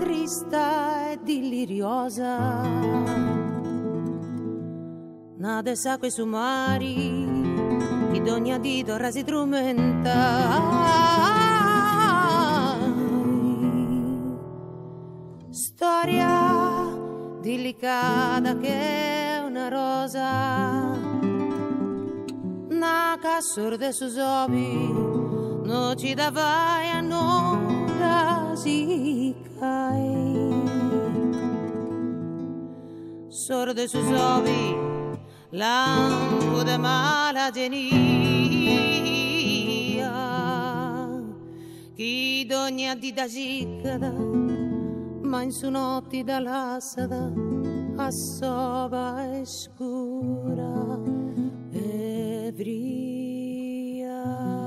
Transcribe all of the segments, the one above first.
trista e deliriosa, nade sacque su mari, chi d'ogni dito ora si strumenta. Storia delicata che è una rosa, una sorda su sobi, non ci davai a non si cai. Sorda su sobi, lampo de mala genia, chi d'ogni dita ciccada, ma in su notti da lassada a sova e scura e vria.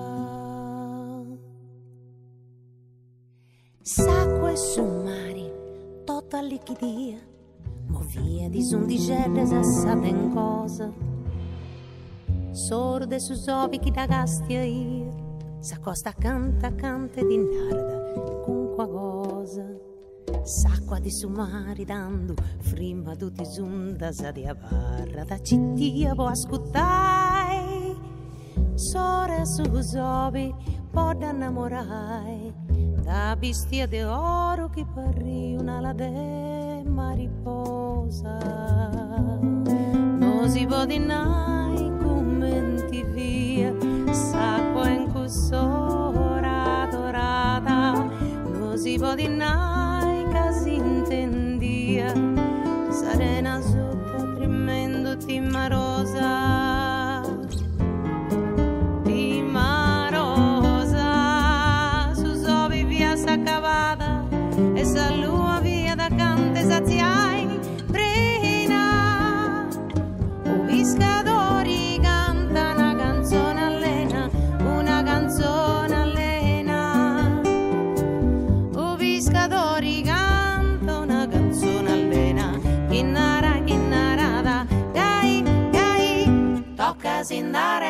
Sacque su mari, tutta liquidia, movia di sondicelle sassate in cosa, sorde su sovi chi da gastia io, s'accosta canta di narda con qua cosa. S'acqua di sumari dando frimma tutti zunda di avarra da cittia può ascoltare sore su sobi può innamorai da bestia di oro che parri una ala de mariposa non si può dinai commenti via s'acqua in cussora dorata non si può dinai si intendia serena sotto tremendo timarosa su sovi via s'accavata e sa lua via da cante saziai brina o viscadori canta una canzone allena una canzone allena o viscadori canta Kinnarada, gai, tocca sindare.